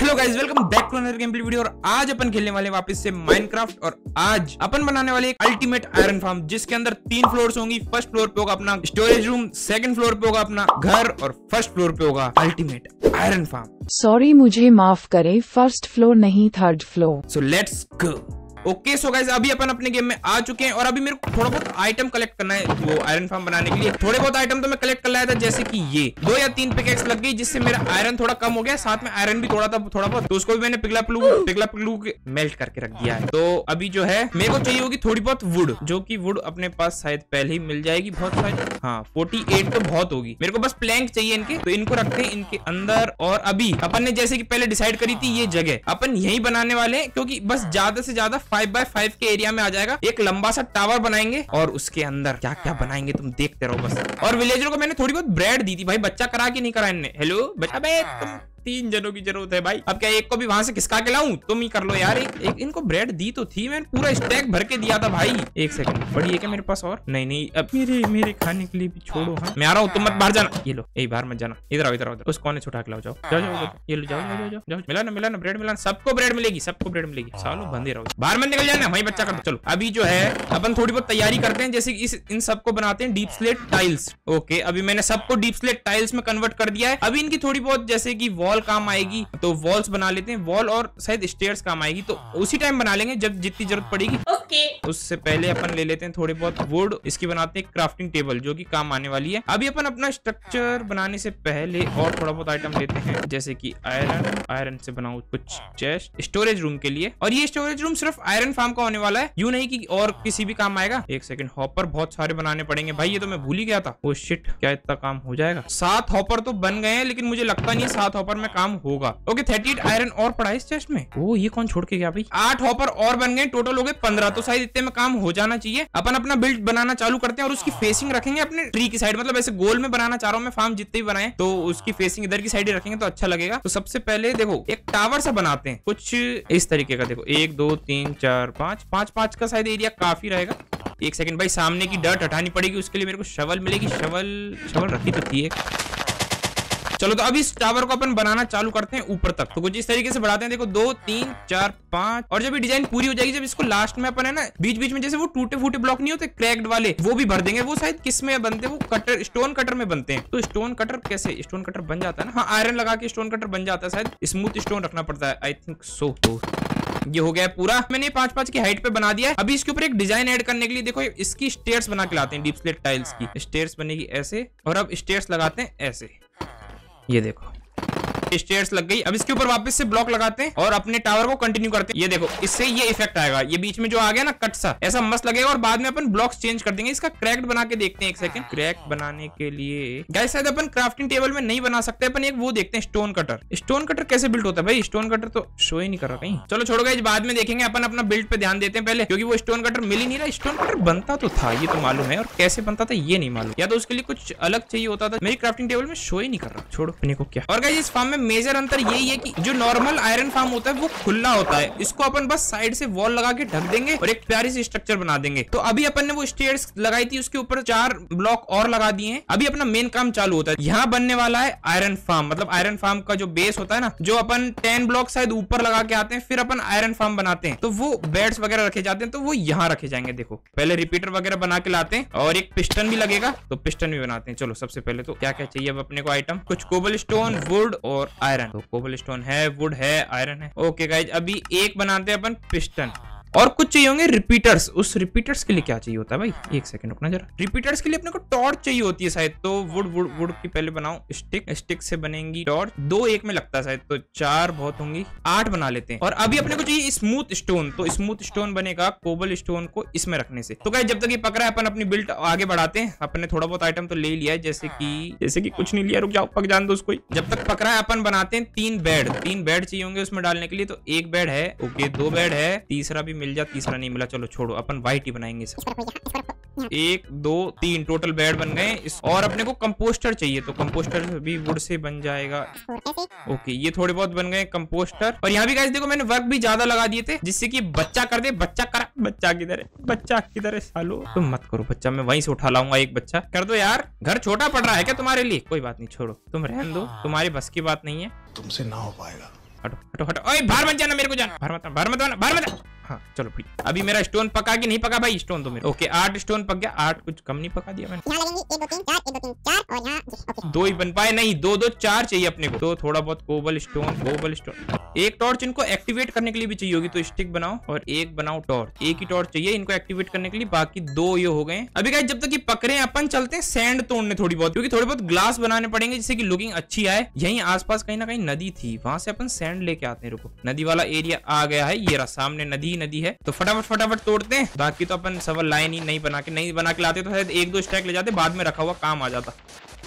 Hello guys, welcome back to another game play video. और आज अपन खेलने वाले वापस से माइनक्राफ्ट। और आज अपन बनाने वाले एक अल्टीमेट आयरन फार्म, जिसके अंदर 3 फ्लोर्स होंगी। फर्स्ट फ्लोर पे होगा अपना स्टोरेज रूम, सेकंड फ्लोर पे होगा अपना घर, और फर्स्ट फ्लोर पे होगा अल्टीमेट आयरन फार्म। सॉरी, मुझे माफ करें, फर्स्ट फ्लोर नहीं third floor. So let's go. Okay so guys, अभी अपन अपने गेम में आ चुके हैं और अभी मेरे को थोड़ा बहुत आइटम कलेक्ट करना है वो आयरन फार्म बनाने के लिए। थोड़े बहुत आइटम तो मैं कलेक्ट कर लाया था, जैसे कि ये 2 या 3 पिकेक्स लग गई, जिससे मेरा आयरन थोड़ा कम हो गया। साथ में आयरन भी थोड़ा बहुत, तो उसको भी मैंने पिघला पिघलू मेल्ट करके रख दिया है। तो अभी जो है मेरे को चाहिए होगी थोड़ी बहुत वुड, जो कि वुड अपने पास शायद पहले ही मिल जाएगी बहुत सारी। हाँ 48 तो बहुत होगी। मेरे को बस प्लैंक चाहिए इनके, तो इनको रखते हैं इनके अंदर। और अभी अपन ने जैसे कि पहले डिसाइड करी थी, ये जगह अपन यही बनाने वाले हैं, क्योंकि बस ज्यादा से ज्यादा 5x5 के एरिया में आ जाएगा। एक लंबा सा टावर बनाएंगे और उसके अंदर क्या क्या बनाएंगे तुम देखते रहो बस। और विलेजर को मैंने थोड़ी बहुत ब्रेड दी थी भाई, बच्चा करा कि नहीं करा इनने। हेलो बच्चा, तुम 3 जनों की जरूरत है भाई। अब क्या एक को भी वहां से खिसका के लाऊं? तुम ही कर लो यार। एक इनको ब्रेड दी तो थी, मैंने पूरा स्टैक भर के दिया था भाई। एक सेकंड, बड़ी है क्या मेरे पास? और नहीं, अब मेरे खाने के लिए भी छोड़ो। हाँ मैं आ रहा हूँ, तुम मत बाहर जाना। ये लो, यही बाहर मत जाना, इधर आओ इधर। उस कोने से उठा के लाओ, जाओ ये लो, जाओ। मिला ना ब्रेड मिला, सबको ब्रेड मिलेगी, सालों बंदे रहो, बाहर मत निकल जाना, वही बच्चा कर दो। चलो अभी जो है अपन थोड़ी बहुत तैयारी करते हैं, जैसे इन सबको बनाते हैं डीप स्लेट टाइल्स। ओके, अभी मैंने सबको डीप स्लेट टाइल्स में कन्वर्ट कर दिया है। अभी इनकी थोड़ी बहुत जैसे कि वॉल काम आएगी, तो वॉल्स बना लेते हैं। वॉल और शायद स्टेयर्स काम आएगी, तो उसी टाइम बना लेंगे जब जितनी जरूरत पड़ेगी। ओके, उससे पहले अपन ले लेते हैं थोड़े बहुत वुड। इसकी बनाते हैं क्राफ्टिंग टेबल, जो कि काम आने वाली है। अभी अपन अपना स्ट्रक्चर बनाने से पहले और थोड़ा बहुत आइटम लेते हैं, जैसे कि आयरन से बनाऊं कुछ चेस्ट स्टोरेज रूम के लिए। और ये स्टोरेज रूम सिर्फ आयरन फार्म का होने वाला है, यूं नहीं कि और किसी भी काम आएगा। एक सेकंड, हॉपर बहुत सारे बनाने पड़ेंगे भाई, ये तो मैं भूल ही गया था। ओ शिट, क्या इतना काम हो जाएगा? 7 हॉपर तो बन गए हैं, लेकिन मुझे लगता नहीं 7 हॉपर में काम होगा। ओके, 38 आयरन और पड़ा है इस चेस्ट में। ओ ये कौन छोड़ के गया भाई? 8 हॉपर और बन गए, टोटल हो गए 15। तो शायद इतने में काम हो जाना चाहिए। अपन अपना बिल्ड बनाना चालू करते हैं और उसकी फेसिंग रखेंगे अपने ट्री की साइड। मतलब ऐसे गोल में बनाना चाह रहा हूं मैं फार्म, जितने भी बनाए तो उसकी फेसिंग इधर की साइड ही रखेंगे तो अच्छा लगेगा। तो सबसे पहले देखो एक टावर सा बनाते हैं कुछ इस तरीके का। देखो 1 2 3 4 5 का शायद एरिया काफी रहेगा। एक सेकंड भाई, सामने की डर्ट हटानी पड़ेगी, उसके लिए मेरे को शवल मिलेगी। शवल रखी तो थी एक। चलो तो अभी इस टावर को अपन बनाना चालू करते हैं ऊपर तक। तो कुछ इस तरीके से बढ़ाते हैं। देखो 2 3 4 5। और जब ये डिजाइन पूरी हो जाएगी, जब इसको लास्ट में अपन है ना बीच बीच में जैसे वो टूटे फूटे ब्लॉक नहीं होते क्रैक्ड वाले, वो भी भर देंगे। वो शायद किस में बनते हैं? वो कटर, स्टोन कटर में बनते हैं। तो स्टोन कटर कैसे? स्टोन कटर बन जाता है ना? हाँ, आयरन लगा के स्टोन कटर बन जाता है शायद। स्मूथ स्टोन रखना पड़ता है, आई थिंक सो। तो ये हो गया पूरा। मैंने 5-5 की हाइट पे बना दिया है। अभी इसके ऊपर एक डिजाइन ऐड करने के लिए देखो इसकी स्टेयर्स बना के लाते हैं। डीप स्लेट टाइल्स की स्टेयर्स बनेगी ऐसे, और अब स्टेयर्स लगाते हैं ऐसे। ये देखो स्टेयर्स लग गई। अब इसके ऊपर वापस से ब्लॉक लगाते हैं और अपने टावर को कंटिन्यू करते हैं। ये देखो, इससे ये इफेक्ट आएगा। ये बीच में जो आ गया ना कट सा, ऐसा मस्त लगेगा। और बाद में अपन ब्लॉक्स चेंज कर देंगे। इसका क्रैक्ड बना के देखते हैं। एक सेकंड, क्रैक बनाने के लिए गाइस शायद अपन क्राफ्टिंग टेबल में नहीं बना सकते। अपन एक वो देखते हैं स्टोन कटर। स्टोन कटर कैसे बिल्ड होता है भाई? स्टोन कटर तो शो ही नहीं कर रहा कहीं। चलो छोड़ो गाइस, बाद में देखेंगे। अपन अपना बिल्ड पे ध्यान देते हैं पहले, क्योंकि वो स्टोन कटर मिल ही नहीं रहा। स्टोन कटर बनता तो था, ये तो मालूम है, और कैसे बनता था ये नहीं मालूम। या तो उसके लिए कुछ अलग चाहिए होता था। मेरी क्राफ्टिंग टेबल में शो ही नहीं कर रहा। छोड़ो, अपने को क्या। और गाइस इस फार्म में मेजर अंतर यही है कि जो नॉर्मल आयरन फार्म होता है वो खुला होता है। इसको अपन बस साइड से वॉल लगा के ढक देंगे और एक प्यारी सी स्ट्रक्चर बना देंगे। तो अभी अपन ने वो स्टेयर्स लगाई थी, उसके ऊपर 4 ब्लॉक और लगा दिए हैं। अभी अपना मेन काम चालू होता है। यहाँ बनने वाला है आयरन फार्म। मतलब आयरन फार्म का जो बेस होता है ना, जो अपन 10 ब्लॉक शायद ऊपर लगा के आते हैं, फिर अपन आयरन फार्म बनाते हैं। तो वो बेड्स वगैरह रखे जाते हैं, तो वो यहाँ रखे जाएंगे। देखो पहले रिपीटर वगैरह बना के लाते हैं, और एक पिस्टन भी लगेगा, तो पिस्टन भी बनाते हैं। चलो सबसे पहले तो क्या क्या चाहिए अब अपने को आइटम? कुछ कोबल स्टोन, वुड और आयरन। तो कोबल स्टोन है, वुड है, आयरन है। ओके गाइज, अभी एक बनाते हैं अपन पिस्टन। और कुछ चाहिए होंगे रिपीटर्स। उस रिपीटर्स के लिए क्या चाहिए होता है भाई? एक सेकंड रुकना जरा। रिपीटर्स के लिए अपने को टॉर्च चाहिए होती है शायद। तो वुड की पहले बनाओ स्टिक से बनेंगी टॉर्च। 2 एक में लगता है शायद, तो 4 बहुत होंगी, 8 बना लेते हैं। और अभी अपने को चाहिए स्मूथ स्टोन। तो स्मूथ स्टोन बनेगा कोबल स्टोन को इसमें रखने से। तो गाइस जब तक ये पक रहा है, अपन अपनी बिल्ड आगे बढ़ाते हैं। अपने थोड़ा बहुत आइटम तो ले लिया है, जैसे कि कुछ नहीं लिया। रुक जाओ, पक जान दो उसको। जब तक पक रहा है अपन बनाते हैं 3 बेड चाहिए होंगे उसमें डालने के लिए। तो 1 बेड है, ओके 2 बेड है, तीसरा भी मिल जा। तीसरा नहीं मिला, चलो छोड़ो, अपन व्हाइट ही बनाएंगे। 1 2 3 टोटल बेड बन गए। और अपने को कंपोस्टर चाहिए, तो कंपोस्टर भी वुड से बन जाएगा। ओके, ये थोड़े बहुत बन गए कंपोस्टर। और यहाँ भी गाइस देखो मैंने वर्क भी ज्यादा लगा दिए थे, जिससे कि बच्चा कर दे। बच्चा किधर है सालो? तुम मत करो बच्चा, मैं वहीं से उठा लाऊंगा। एक बच्चा कर दो यार, घर छोटा पड़ रहा है क्या तुम्हारे लिए? कोई बात नहीं, छोड़ो, तुम रहने दो, तुम्हारी बस की बात नहीं है। तुमसे ना हो पाएगा। हटो हटो हटो। ओए बाहर मत जाना, मेरे को जाना, बाहर मत। हाँ चलो भाई, अभी मेरा स्टोन पका कि नहीं पका भाई? स्टोन तो मेरा ओके, 8 स्टोन पक गया। 8 कुछ कम नहीं पका दिया मैंने। यहाँ लगेंगे 1 2 3 4, 1 2 3 4 और यहाँ ओके 2 ही बन पाए, नहीं 2 2 4 चाहिए अपने को। तो थोड़ा बहुत कोबल स्टोन। एक टॉर्च इनको एक्टिवेट करने के लिए भी चाहिए होगी, तो स्टिक बनाओ और एक बनाओ टॉर्च। एक ही टॉर्च चाहिए इनको एक्टिवेट करने के लिए, बाकी 2 ये हो गए। अभी गाइस जब तक ये पक रहे हैं अपन चलते हैं सैंड तोड़ने थोड़ी बहुत, क्योंकि थोड़े बहुत ग्लास बनाने पड़ेंगे जिससे कि लुकिंग अच्छी आए। यहीं आसपास कहीं ना कहीं नदी थी, वहां से अपन सैंड लेके आते हैं। रुको, नदी वाला एरिया आ गया है, ये रहा सामने नदी है। तो फटाफट तोड़ते हैं। बाकी तो अपन सवाल लाइन ही नहीं बना के लाते तो शायद 1 2 स्टैक ले जाते, बाद में रखा हुआ काम आ जाता।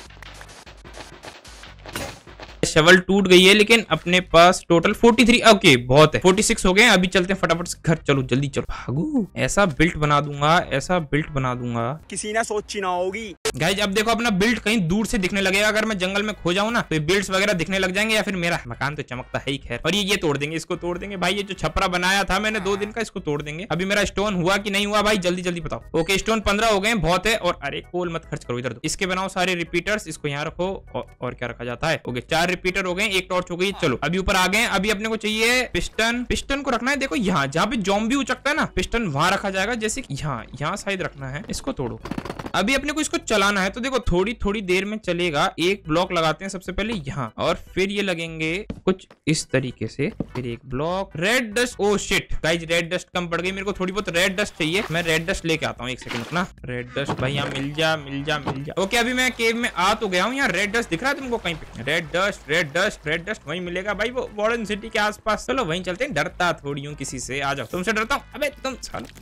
शवल टूट गई है, लेकिन अपने पास टोटल 43 ओके बहुत है, 46 हो गए। अभी चलते हैं फटाफट से घर। चलो जल्दी चलो, भागो। ऐसा बिल्ट बना दूंगा किसी ने सोची ना होगी। गाइज अब देखो अपना बिल्ट कहीं दूर से दिखने लगेगा। अगर मैं जंगल में खो जाऊं ना तो ये बिल्ड्स वगैरह दिखने लग जाएंगे, या फिर मेरा मकान तो चमकता है ही खैर। और ये तोड़ देंगे, इसको तोड़ देंगे भाई। ये जो छपरा बनाया था मैंने 2 दिन का, इसको तोड़ देंगे। अभी मेरा स्टोन हुआ कि नहीं हुआ भाई? जल्दी बताओ। ओके स्टोन 15 हो गए, बहुत है। और अरे कोल मत खर्च करो, इधर दो। इसके बनाओ सारे रिपीटर्स, इसको यहाँ रखो। और क्या रखा जाता है? ओके 4 रिपीटर हो गए, 1 टॉर्च हो गई। चलो अभी ऊपर आ गए। अभी अपने को चाहिए पिस्टन को रखना है। देखो यहाँ जहाँ पे ज़ॉम्बी उचकता है ना, पिस्टन वहां रखा जाएगा। जैसे कि यहाँ शायद रखना है। इसको तोड़ो। अभी अपने को इसको चलाना है, तो देखो थोड़ी देर में चलेगा। एक ब्लॉक लगाते हैं सबसे पहले यहाँ, और फिर ये लगेंगे कुछ इस तरीके से। फिर एक block red dust. Oh shit guys, red dust कम पड़ गई मेरे को, थोड़ी बहुत रेड डस्ट चाहिए। मैं रेड डस्ट लेके आता हूँ, 1 सेकंड रुकना। रेड डस्ट भाई यहाँ मिल जा। ओके अभी मैं केव में आ तो गया हूँ। यहाँ रेड डस्ट दिख रहा है तुमको कहीं पे? रेड डस्ट वहीं मिलेगा भाई, वो वार्डन सिटी के आसपास। चलो वहीं चलते हैं। डरता थोड़ी हूँ किसी से, आ जाओ। तुमसे डरता हूँ? अबे तुम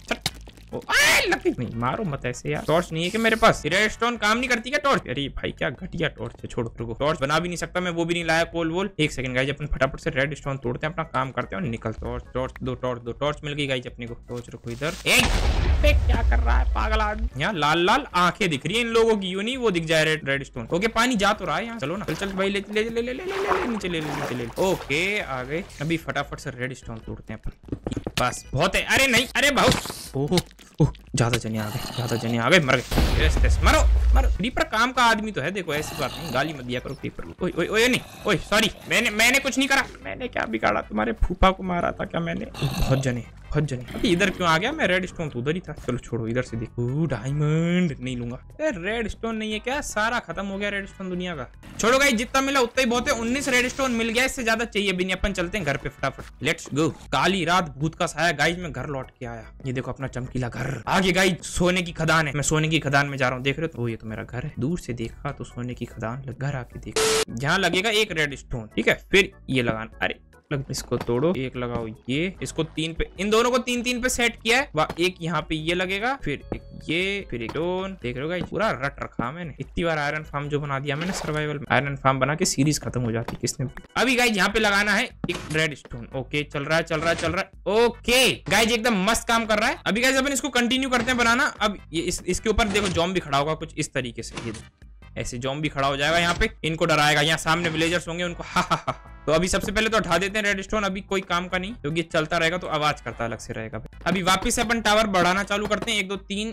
नहीं मारो मत ऐसे यार। टॉर्च नहीं है कि मेरे पास? रेडस्टोन काम नहीं करती क्या टॉर्च? अरे भाई क्या घटिया टॉर्च है, छोड़ो। रुको, टॉर्च बना भी नहीं सकता मैं, वो भी नहीं लाया कोल वोल। 1 सेकंड गाइस, अपन फटाफट से रेडस्टोन तोड़ते हैं, अपना काम करते हैं और निकलते। टॉर्च 2 मिल गई गाइस अपने को। टॉर्च रखो इधर। क्या कर रहा है पागल आदमी? यहाँ लाल आंखें दिख रही है इन लोगों की, यूं नहीं वो दिख जाए रेडस्टोन। ओके पानी जा तो रहा है यहाँ। चलो ना, चल भाई ले नीचे ले। ओके आ गए। अभी फटाफट से रेडस्टोन तोड़ते हैं अपन, बस बहुत है। अरे नहीं, अरे बहुत ज्यादा जने आ गए, मर गए। मरो क्रीपर काम का आदमी तो है, देखो ऐसी बात नहीं, गाली मत दिया करो क्रीपर। ओए नहीं, ओए सॉरी, मैंने कुछ नहीं करा। मैंने क्या बिगाड़ा? तुम्हारे फूफा को मारा था क्या मैंने? बहुत जने। इधर क्यों आ गया मैं? रेड स्टोन तो उधर ही था। चलो छोड़ो, इधर से देखो। डायमंड नहीं लूंगा। रेड स्टोन नहीं है क्या? सारा खत्म हो गया रेड स्टोन दुनिया का। छोड़ो गाइस, जितना मिला उतना ही बहुत है। 19 रेड स्टोन मिल गया, इससे ज्यादा चाहिए भी नहीं। अपन चलते हैं घर पे फटाफट। Let's go. काली रात भूत का साया गाइस, मैं घर लौट के आया। ये देखो अपना चमकीला घर। आगे गाइस सोने की खदान है, मैं सोने की खदान में जा रहा हूँ। देख रहे हो? तो ये तो मेरा घर है। दूर से देखा तो सोने की खदान, घर आके देखा। यहाँ लगेगा 1 रेड स्टोन, ठीक है। फिर ये लगाना। अरे इसको तोड़ो, 1 लगाओ ये। इसको 3 पे, इन दोनों को 3 पे सेट किया है। वाह, 1 यहाँ पे ये लगेगा, फिर एक ये, फिर एक स्टोन। देख रहे हो गाइस, पूरा रट रखा मैंने। इतनी बार आयरन फार्म जो बना दिया मैंने सर्वाइवल में। आयरन फार्म बना के सीरीज खत्म हो जाती किसने। अभी गाइस यहाँ पे लगाना है 1 रेड स्टोन। ओके चल रहा है। ओके गाइस एकदम मस्त काम कर रहा है। अभी गाइस अपन इसको कंटिन्यू करते हैं बनाना। अब ये इसके ऊपर देखो ज़ॉम्बी खड़ा होगा कुछ इस तरीके से। ये ऐसे ज़ॉम्बी खड़ा हो जाएगा यहाँ पे, इनको डराएगा। यहाँ सामने विलेजर्स होंगे, उनको हा। तो अभी सबसे पहले तो उठा देते हैं रेड स्टोन। अभी कोई काम का नहीं, क्योंकि चलता रहेगा तो आवाज करता अलग से रहेगा। अभी वापस से अपन टावर बढ़ाना चालू करते हैं। 1 2 3।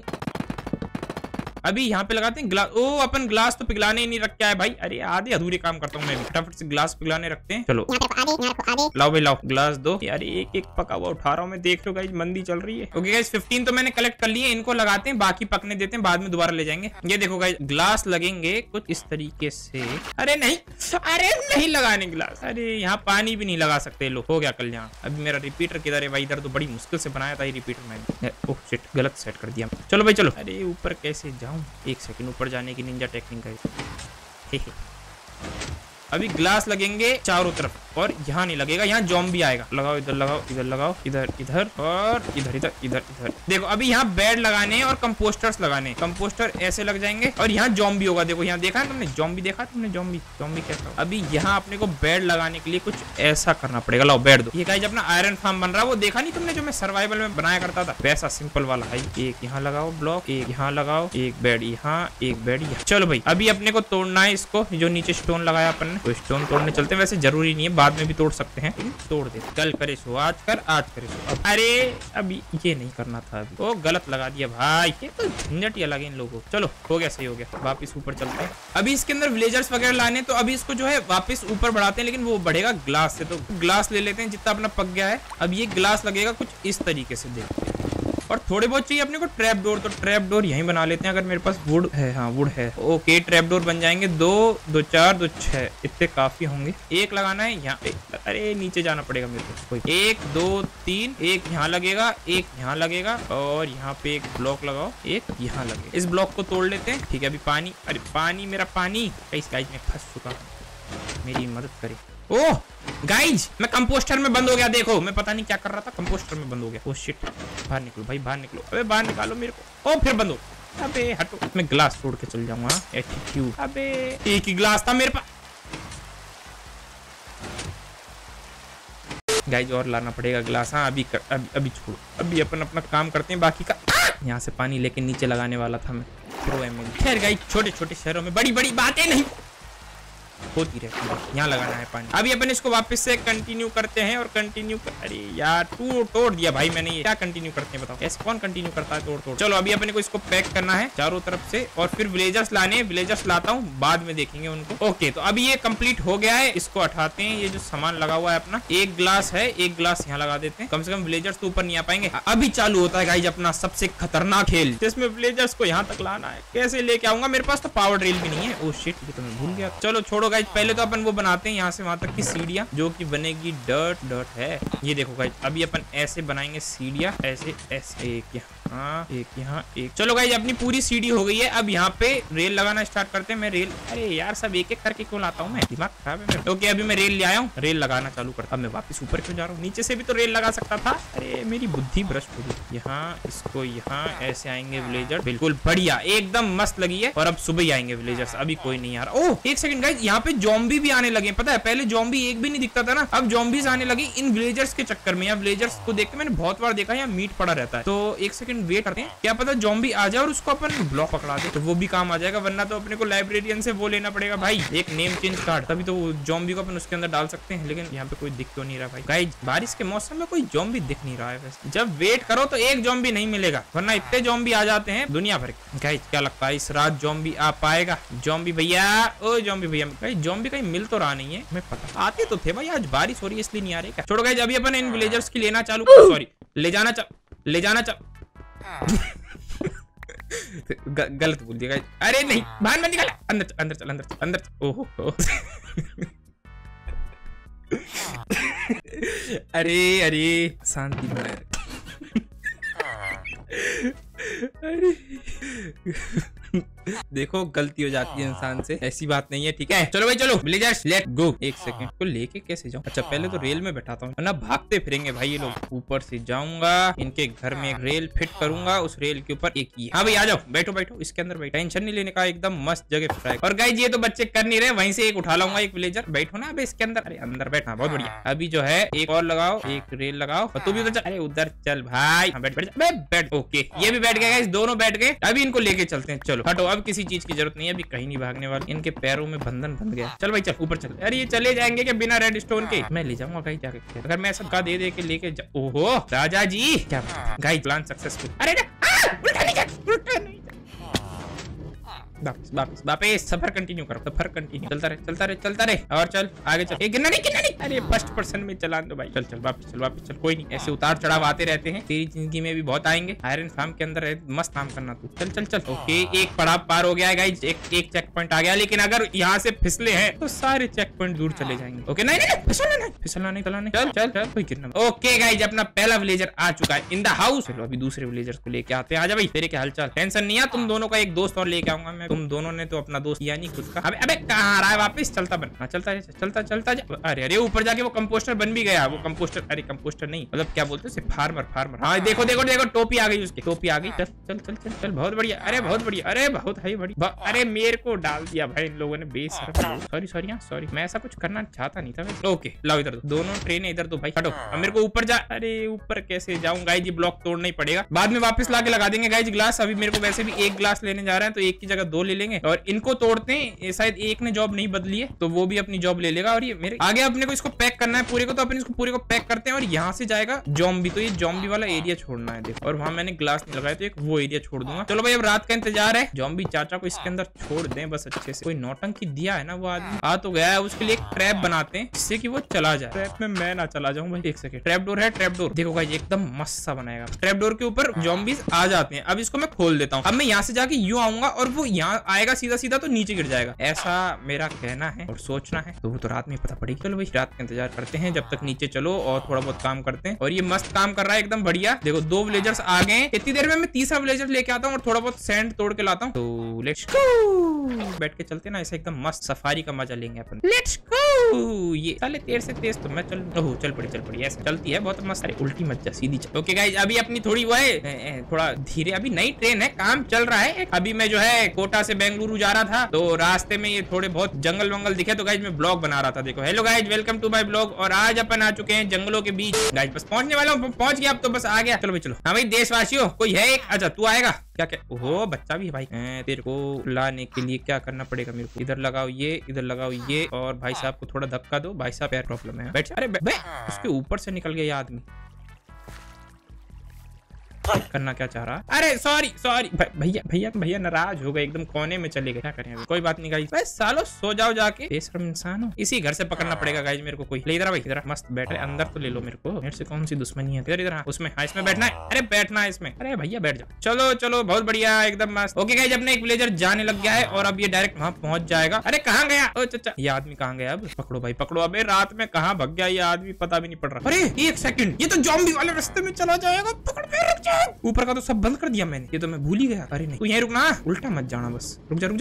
अभी यहाँ पे लगाते हैं ग्लास। ओ अपन ग्लास तो पिघलाने ही नहीं रख के आए भाई। अरे आधे अधूरे काम करता हूँ मैं। फटाफट से ग्लास पिघलाने रखते हैं। चलो लाओ भाई लाओ, ग्लास दो। यार एक पका हुआ उठा रहा हूँ मैं। देख रहे हो गाइस मंदी चल रही है। ओके गाइस 15 तो मैंने कलेक्ट कर लिए, इनको लगाते हैं, बाकी पकने देते हैं, बाद में दोबारा ले जाएंगे। ये देखो गाइस ग्लास लगेंगे कुछ इस तरीके से। अरे नहीं लगाने ग्लास। अरे यहाँ पानी भी नहीं लगा सकते लोग। हो गया कल्याण। अभी मेरा रिपीटर किधर है भाई? इधर तो बड़ी मुश्किल से बनाया था ये रिपीटर मैंने। ओह शिट, गलत सेट कर दिया। चलो भाई चलो। अरे ऊपर कैसे जाऊं? 1 सेकंड, ऊपर जाने की निंजा टेक्निक है। अभी ग्लास लगेंगे चारों तरफ, और यहाँ नहीं लगेगा, यहाँ ज़ॉम्बी आएगा। लगाओ इधर, लगाओ इधर, लगाओ इधर और इधर। देखो अभी यहाँ बेड लगाने हैं और कंपोस्टर्स लगाने हैं। कंपोस्टर ऐसे लग जाएंगे और यहाँ ज़ॉम्बी होगा। देखो यहाँ देखा है तुमने? ज़ॉम्बी देखा तुमने? ज़ॉम्बी कैसा? अभी यहाँ अपने को बेड लगाने के लिए कुछ ऐसा करना पड़ेगा। लाओ बेड दो। ये गाइस अपना आयरन फार्म बन रहा है, वो देखा नहीं तुमने जो मैं सर्वाइवल में बनाया करता था? वैसा सिंपल वाला है। 1 यहाँ लगाओ ब्लॉक, 1 यहाँ लगाओ, 1 बेड यहाँ, 1 बेड यहाँ। चलो भाई अभी अपने को तोड़ना है इसको, जो नीचे स्टोन लगाया अपन ने। तो स्टोन तोड़ने चलते हैं, वैसे जरूरी नहीं है, बाद में भी तोड़ सकते हैं, तोड़ दे। कल करे सो आज कर, आज करे सो अब। अरे अभी ये नहीं करना था, अभी तो गलत लगा दिया भाई, ये तो झंझट ही अलग है इन लोगों को। चलो हो गया, सही हो गया, वापिस ऊपर चलते हैं। अभी इसके अंदर विलेजर्स वगैरह लाने, तो अभी इसको जो है वापस ऊपर बढ़ाते हैं, लेकिन वो बढ़ेगा ग्लास से। तो ग्लास ले लेते हैं जितना अपना पक गया है। अब ये ग्लास लगेगा कुछ इस तरीके से, देखो। और थोड़े बहुत चाहिए अपने को ट्रैप डोर, तो ट्रैप डोर यहीं बना लेते हैं अगर मेरे पास वुड है। हाँ वुड है, ओके। ट्रैप डोर बन जाएंगे 2 2 4 2 6, इतने काफी होंगे। एक लगाना है यहाँ पे, अरे नीचे जाना पड़ेगा मेरे को। 1 2 3, एक यहाँ लगेगा, एक यहाँ लगेगा, और यहाँ पे एक ब्लॉक लगाओ, एक यहाँ लगेगा। इस ब्लॉक को तोड़ लेते हैं, ठीक है। अभी पानी, अरे पानी, मेरा पानी इस गाइज में फंस चुका हूँ, मेरी मदद करे। ओह गाइज, मैं कंपोस्टर में बंद हो गया, देखो मैं पता नहीं क्या कर रहा था, कंपोस्टर में बंद हो गया। ओह शिट, बाहर निकलो भाई, बाहर निकलो, अबे बाहर निकालो मेरे को। ओ फिर बंद हो, अबे हटो, मैं ग्लास तोड़ के चल जाऊंगा। एटीट्यूड, अबे एक ही ग्लास था मेरे पास। गाइज और लाना पड़ेगा ग्लास। हाँ अभी अभी छोड़ो, अभी अपन अपना काम करते हैं बाकी का। यहाँ से पानी लेके नीचे लगाने वाला था मैं, खैर गाइज छोटे छोटे शहरों में बड़ी बड़ी बातें नहीं होती रहती है। यहाँ लगाना है पानी। अभी अपन इसको वापस से कंटिन्यू करते हैं और कंटिन्यू अरे यार तोड़ दिया भाई मैंने, ये क्या कंटिन्यू करते हैं बताओ, ऐसे कौन कंटिन्यू करता है तोड़। चलो अभी अपने को इसको पैक करना है चारों तरफ से, और फिर विलेजर्स लाने, विलेजर्स लाता हूँ, बाद में देखेंगे उनको। ओके तो अभी ये कंप्लीट हो गया है, इसको हटाते हैं। ये जो सामान लगा हुआ है अपना, एक ग्लास है, एक ग्लास यहाँ लगा देते हैं, कम से कम विलेजर्स तो ऊपर नहीं आ पाएंगे। अभी चालू होता है गाइज अपना सबसे खतरनाक खेल, जिसमें विलेजर्स को यहाँ तक लाना है। कैसे लेके आऊंगा, मेरे पास तो पावर ड्रिल भी नहीं है। ओ शिट, ये तो मैं भूल गया। चलो छोड़ो गाइज, पहले तो अपन वो बनाते हैं यहाँ से वहां तक की सीढ़ियाँ, जो कि बनेगी डर्ट है। ये देखो गाइज, अभी अपन ऐसे बनाएंगे सीढ़ियाँ, ऐसे ऐसे, एक यहाँ एक यहाँ एक। चलो गाइज अपनी पूरी सीढ़ी हो गई है। अब यहाँ पे रेल लगाना स्टार्ट करते हैं। मैं रेल, अरे यार सब एक एक करके क्यों लाता हूँ मैं, दिमाग खराब है मेरा। ओके अभी मैं रेल ले आया हूँ, रेल लगाना चालू करता। अब मैं वापस ऊपर क्यों जा रहा हूँ, नीचे से भी तो रेल लगा सकता था। अरे मेरी बुद्धि भ्रष्ट हो गई। यहाँ इसको यहाँ ऐसे आएंगे विलेजर, बिल्कुल बढ़िया एकदम मस्त लगी है। और अब सुबह ही आएंगे विलेजर्स, अभी कोई नहीं आ रहा। ओह एक सेकंड गाइज, यहाँ पे जॉम्बी भी आने लगे, पता है पहले जॉम्बी एक भी नहीं दिखता था ना, अब जॉम्बीज आने लगे इन विलेजर्स के चक्कर में। यहाँ विलेजर्स को देख के मैंने बहुत बार देखा यहाँ मीट पड़ा रहता है। तो एक सेकंड वेट करते हैं, क्या पता जॉम्बी आ जाए और उसको अपन ब्लॉक पकड़ा दे, तो वो भी काम आ जाएगा। वरना तो अपने को लाइब्रेरियन से वो लेना पड़ेगा भाई, एक नेम चेंज कार्ड, तभी तो जॉम्बी को अपन उसके अंदर डाल सकते हैं। लेकिन यहाँ पे कोई दिख क्यों नहीं रहा भाई। गाइज बारिश के मौसम में कोई जॉम्बी दिख नहीं रहा है वैसे। जब वेट करो तो एक जॉम्बी नहीं मिलेगा, वरना इतने जॉम्बी आ जाते हैं दुनिया भर के। गाइज क्या लगता है इस रात जॉम्बी आ पाएगा? जॉम्बी भैया, ओ जॉम्बी भैया, गाइज जॉम्बी कहीं मिल तो रहा नहीं है, मैं पता आते तो थे भाई, आज बारिश हो रही है इसलिए नहीं आ रही क्या। छोड़ो गाइज अभी अपन इन विलेजर्स की लेना चालू, सॉरी ले जाना गलत बोल दिया। अरे नहीं बाहर मत निकल, अंदर चल। ओहो अरे शांति बनाए। अरे देखो गलती हो जाती है इंसान से, ऐसी बात नहीं है, ठीक है। चलो भाई चलो विलेजर्स लेट गो। एक सेकंड को लेके कैसे जाऊं, अच्छा पहले तो रेल में बैठाता हूँ, वरना भागते फिरेंगे भाई ये लोग। ऊपर से जाऊंगा, इनके घर में एक रेल फिट करूंगा, उस रेल के ऊपर एक ही। हाँ भाई आ जाओ, बैठो इसके अंदर, बैठो, टेंशन नहीं लेने का, एकदम मस्त जगह फ्राई। और गाइस ये तो बच्चे कर नहीं रहे, वहीं से एक उठा लाऊंगा, एक विलेजर। बैठो ना अब इसके अंदर, अरे अंदर बैठना, बहुत बढ़िया। अभी जो है एक और लगाओ, एक रेल लगाओ, तू भी उधर चल, अरे उधर चल भाई, बैठ। ओके ये भी बैठ गए, दोनों बैठ गए। अभी इनको लेके चलते हैं, चलो हटो, अब किसी चीज की जरूरत नहीं है, अभी कहीं नहीं भागने वाले। इनके पैरों में बंधन बंध गया। चल भाई चल ऊपर चल। अरे ये चले जाएंगे क्या बिना रेड स्टोन के? मैं ले जाऊंगा गाइस जाके, अगर मैं सबका दे के लेके ओहो राजा जी, क्या गाइस प्लान सक्सेसफुल। अरे उल्टा नहीं जा, वापस सफर कंटिन्यू करो, सफर कंटिन्यू, चलता रहे और चल आगे चल। गिरना नहीं, अरे फर्स्ट पर्सन में चला दो भाई। चल वापस चल, कोई नहीं, ऐसे उतार चढ़ाव आते रहते हैं, तेरी जिंदगी में भी बहुत आएंगे। आयरन फार्म के अंदर मस्त काम करना तू, चल। ओके एक पड़ाव पार हो गया है गाइस, एक चेक पॉइंट आ गया, लेकिन अगर यहाँ से फिसले हैं तो सारे चेक पॉइंट दूर चले जाएंगे। ओके नहीं फिसलना नहीं, चल कोई गिरना। ओके गाइस अपना पहला विलेजर आ चुका है इन द हाउस। चलो अभी दूसरे विलेजर को लेके आते हैं। आजा भाई, तेरे क्या हालचाल? टेंशन नहीं है, तुम दोनों का एक दोस्त और लेके आऊंगा मैं। तुम दोनों ने तो अपना दोस्त किया नहीं खुद का। अबे कहाँ आ रहा है वापस? चलता अरे ऊपर जाके वो कंपोस्टर बन भी गया। वो कंपोस्टर, अरे कंपोस्टर नहीं मतलब क्या बोलते हैं, फार्मर। हाँ देखो टोपी आ गई, उसकी टोपी आ गई। चल बहुत बढ़िया, अरे बहुत बढ़िया, अरे बहुत है बड़ी। अरे मेरे को डाल दिया भाई इन लोगों ने, बेशर्म। सॉरी मैं ऐसा कुछ करना चाहता नहीं था। ओके लाओ इधर दोनों ट्रेन इधर तो भाई हटो। अब मेरे को ऊपर जा, अरे ऊपर कैसे जाऊं गाइस? ये ब्लॉक तोड़ना ही पड़ेगा, बाद में वापस लाके लगा देंगे गाइस ग्लास। अभी मेरे को वैसे भी एक ग्लास लेने जा रहे हैं, तो एक की जगह 2 ले लेंगे और इनको तोड़ते हैं। ये शायद एक ने जॉब नहीं बदली है तो वो भी अपनी जॉब ले लेगा। और ये मेरे आगे अपने को इसको पैक करना है पूरे को, तो अपन इसको पूरे को पैक करते हैं और यहाँ से जाएगा जॉम्बी। तो ये जॉम्बी वाला एरिया छोड़ना है देखो, और वहाँ मैंने ग्लास नहीं लगाया तो एक वो एरिया छोड़ दूंगा। चलो भाई अब रात का इंतजार है, जॉम्बी चाचा को इसके अंदर छोड़ दें बस अच्छे से। कोई नौटंकी दिया है ना वो आदमी, आ तो गया है। उसके लिए एक ट्रैप बनाते हैं जिससे कि वो चला जाए। ट्रैप में मैं ना चला जाऊं भाई। एक सेकंड, ट्रैप डोर है, ट्रैप डोर देखो भाई एकदम मस्त सा बनाएगा। ट्रैप डोर के ऊपर जॉम्बीज आ जाते हैं। अब इसको मैं खोल देता हूँ। अब मैं यहाँ से जाके यूं आऊंगा और वो यहाँ आएगा सीधा सीधा तो नीचे गिर जाएगा, ऐसा मेरा कहना है और सोचना है। तो वो तो रात में पता पड़ेगी। चलो भाई रात का इंतजार करते हैं जब तक नीचे चलो और थोड़ा बहुत काम करते हैं। और ये मस्त काम कर रहा है एकदम बढ़िया। देखो 2 विलेजर्स आ गए। इतनी देर में मैं तीसरा विलेजर लेके आता हूँ और थोड़ा बहुत सैंड तोड़ के लाता हूँ। तो लेट्स गो, बैठ के चलते ना ऐसे एकदम मस्त सफारी का मजा लेंगे अपन। Let's go. ये साले तेज से तेज तो मैं चल पड़ी ऐसे चलती है बहुत मस्त। अरे उल्टी मत जा, सीधी चल। ओके गाइस अभी अपनी थोड़ी वो है थोड़ा धीरे, अभी नई ट्रेन है, काम चल रहा है। अभी मैं जो है कोटा से बेंगलुरु जा रहा था तो रास्ते में ये थोड़े बहुत जंगल वंगल दिखे तो गाइस मैं ब्लॉग बना रहा था। देखो hello guys, welcome to my blog. और आज अपन आ चुके हैं जंगलों के बीच। गाइस बस पहुंचने वाला हूँ, पहुंच गया अब तो बस आ गया। चलो भाई चलो। हाँ भाई देशवासियों कोई है एक, अच्छा तू आएगा क्या? ओहो बच्चा भी भाई। तेरे को लाने के लिए क्या करना पड़ेगा मेरे को? इधर लगाओ ये, इधर लगाओ ये, और भाई साहब को थोड़ा धक्का दो। भाई साहब पैर प्रॉब्लम है, बैठ। अरे उसके ऊपर से निकल गया ये आदमी। करना क्या चाह रहा? अरे सॉरी भैया नाराज हो गए, एकदम कोने में चले गए। क्या करें अभी? कोई बात नहीं गाइस, बस सालो सो जाओ जाके, बेशरम इंसान हो। इसी घर से पकड़ना पड़ेगा गाइस मेरे को। कोई ले इधर भाई, इधर मस्त बैठ रहे। अंदर तो ले लो मेरे को, मेरे से कौन सी दुश्मनी है? इधर उसमें, हाँ इसमें बैठना है। अरे बैठना है इसमें। अरे भैया बैठ जाओ। चलो बहुत बढ़िया एकदम मस्त। ओके गाइस अपने एक विलेजर जाने लग गया है और अब ये डायरेक्ट वहां पहुंच जाएगा। अरे कहाँ गया? ओ चाचा ये आदमी कहाँ गया? अब पकड़ो भाई पकड़ो। अबे रात में कहाँ भग गया ये आदमी, पता भी नहीं पड़ रहा। अरे एक सेकंड, ये तो जॉम्बी वाले रास्ते में चला जाएगा। पकड़ पे रुक जा। ऊपर का तो सब बंद कर दिया मैंने, ये तो मैं भूल ही गया। अरे नहीं तू यहीं रुकना, उल्टा मत जाना बस। रुक जा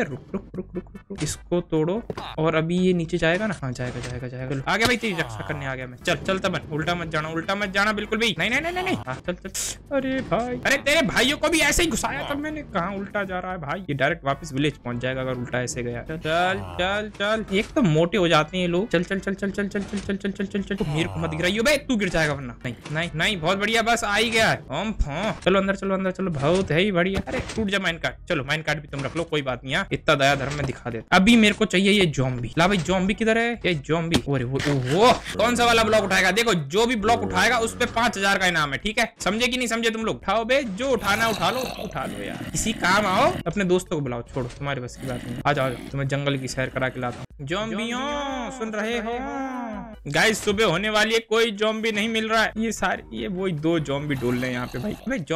रुक। इसको तोड़ो और अभी ये नीचे जाएगा ना? हाँ जाएगा। चलो आ गया भाई, तेरी रक्षा करने आ गया मैं। चलता बन, उल्टा मत जाना बिल्कुल भी नहीं। हाँ चल। अरे भाई, अरे तेरे भाइयों को भी ऐसे ही घुसाया था मैंने। कहाँ उल्टा जा रहा है भाई? ये डायरेक्ट वापस विलेज पहुंच जाएगा अगर उल्टा ऐसे गया। चल। एक तो मोटे हो जाते हैं लोग। चल। मेरे को मत गिराइयो बे, तू गिर जाएगा वरना। नहीं बहुत बढ़िया, बस आ ही गया है। चलो अंदर चलो बहुत है ही बढ़िया। अरे टूट जा माइन कार्ड। चलो माइन कार्ड भी तुम रख लो, कोई बात नहीं। इतना दया धर्म में दिखा देता। अभी मेरे को चाहिए ये जॉम्बी। ला भाई जॉम्बी किधर है? ये जॉम्बी। अरे वो कौन सा वाला ब्लॉक उठाएगा? देखो जो भी ब्लॉक उठाएगा उस पे 5000 का इनाम है, ठीक है? समझे कि नहीं समझे तुम लोग? उठाओ बे, जो उठाना उठा लो यार। किसी काम आओ, अपने दोस्तों को बुलाओ। छोड़ो तुम्हारे बस की बात नहीं। आ जाओ तुम्हें जंगल की सैर करा के लाता हूँ। जॉम्बियों सुन रहे हो गाइस? सुबह होने वाली है, कोई जॉम्बी नहीं मिल रहा है। ये वही 2 जॉम्बी डोल रहे हैं यहाँ पे भाई।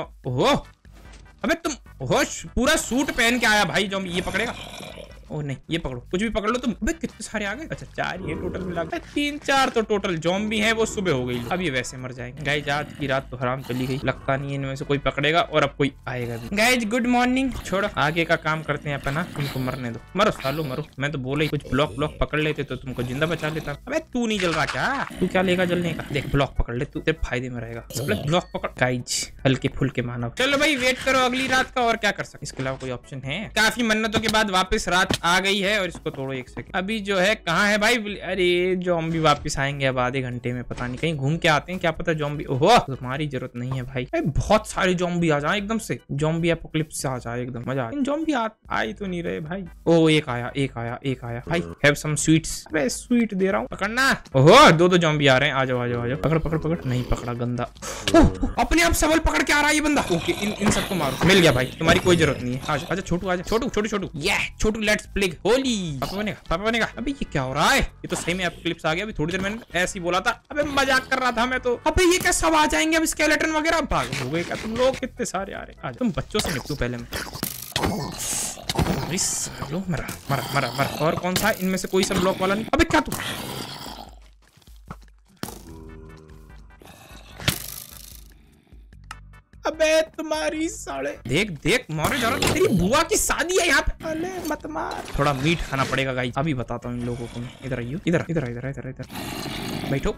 अबे तुम होश पूरा सूट पहन के आया भाई जॉम्बी। ये पकड़ेगा? ओ नहीं ये पकड़ो, कुछ भी पकड़ लो तुम। अबे कितने सारे आ गए? अच्छा 4 ये टोटल मिला के 3-4 तो टोटल जॉम्बी है। वो सुबह हो गई, अब ये वैसे मर जाएंगे। गाइज आज की रात तो हराम चली गई, लगता नहीं है इनमें से कोई पकड़ेगा और अब कोई आएगा भी। गाइज गुड मॉर्निंग, छोड़ो आगे का काम करते हैं अपना। इनको मरने दो, मरो सालो मरो। मैं तो बोला ही कुछ ब्लॉक पकड़ लेते तो तुमको जिंदा बचा लेता। अबे तू नहीं जल रहा क्या? तू क्या लेगा जलने का? देख ब्लॉक पकड़ ले, तू तेरे फायदे में रहेगा। ब्लॉक पकड़ गाइज, हल्के फुल्के मानव। चलो भाई वेट करो अगली रात का, और क्या कर सकते? इसके अलावा कोई ऑप्शन है? काफी मन्नतों के बाद वापस रात आ गई है और इसको तोड़ो। एक सेकंड, अभी जो है कहाँ है भाई? अरे जॉम्बी वापस आएंगे अब आधे घंटे में, पता नहीं कहीं घूम के आते हैं, क्या पता जॉम्बी। ओहो तुम्हारी जरूरत नहीं है भाई। बहुत सारे जॉम्बी आ जाए एकदम से, जॉम्बी एपोकलिप्स आ जाए एकदम मजा। इन जॉम्बी आ ही तो नहीं रहे भाई। ओ एक आया भाई। Have some sweets. अबे स्वीट दे रहा हूँ, पकड़ना। ओहो 2 जॉम्बी आ रहे हैं। आ जाओ। पकड़। नहीं पकड़ा, गंदा। अपने आप सबल पकड़ के आ रहा है ये बंदा। ओके इन सबको मारो। मिल गया भाई, तुम्हारी कोई जरूरत नहीं है। आजा छोटू, आजा छोटू। ये छोटू लेट्स प्ले होली। पापा बनेगा। अबे ये क्या हो रहा है? ये तो सही में एपोकलिप्स आ गया। अभी थोड़ी देर मैंने ऐसे ही बोला था। अबे मजाक कर रहा था मैं तो। अबे ये क्या सब आ जाएंगे अब? स्केलेटन वगैरह भाग हो गए क्या तुम लोग? कितने सारे आ रहे। तुम बच्चों से निपटू पहले मैं। मरा। और कौन सा इनमें से? कोई सा ब्लॉक वाला नहीं। अबे क्या तू? अबे तुम्हारी साले। देख मारे जा रहा। तेरी बुआ की शादी है यहाँ पे। अरे मत मार। थोड़ा मीट खाना पड़ेगा गाइस, अभी बताता हूँ इन लोगों को मैं। इधर आइयो, इधर बैठो।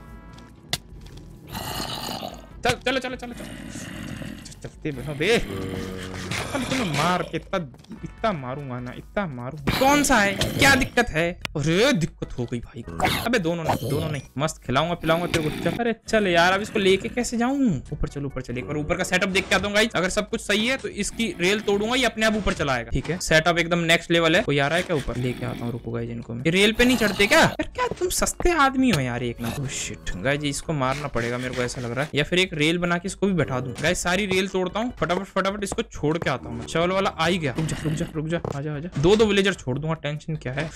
चलो चलते बैठो बे। अब तुम्हें मार के इतना मारूंगा ना, इतना मारू। कौन सा है, क्या दिक्कत है? अरे दिक्कत हो गई भाई। अबे दोनों नहीं, मस्त खिलाऊंगा पिलाऊंगा तेरे को। अरे चल यार, अब इसको लेके कैसे जाऊं? ऊपर चल, ऊपर चल, एक बार ऊपर का सेटअप देख के आता हूँ गाइस। अगर सब कुछ सही है तो इसकी रेल तोड़ूंगा, ये अपने आप ऊपर चला आएगा। ठीक है, सेटअप एकदम नेक्स्ट लेवल है। कोई आ रहा है क्या ऊपर? लेके आता हूँ, रुको गाइस इनको। ये रेल पे नहीं चढ़ते क्या? यार क्या तुम सस्ते आदमी हो यार एक ना। ओह शिट गाइस, इसको मारना पड़ेगा मेरे को ऐसा लग रहा है, या फिर एक रेल बना के इसको भी बैठा दूं। गाइस सारी रेल तोड़ता हूँ, फटाफट इसको छोड़ के आता हूँ। चावल वाला आ ही गया। रुक जा, आजा। दो विलेजर छोड़ दूंगा, टेंशन क्या है।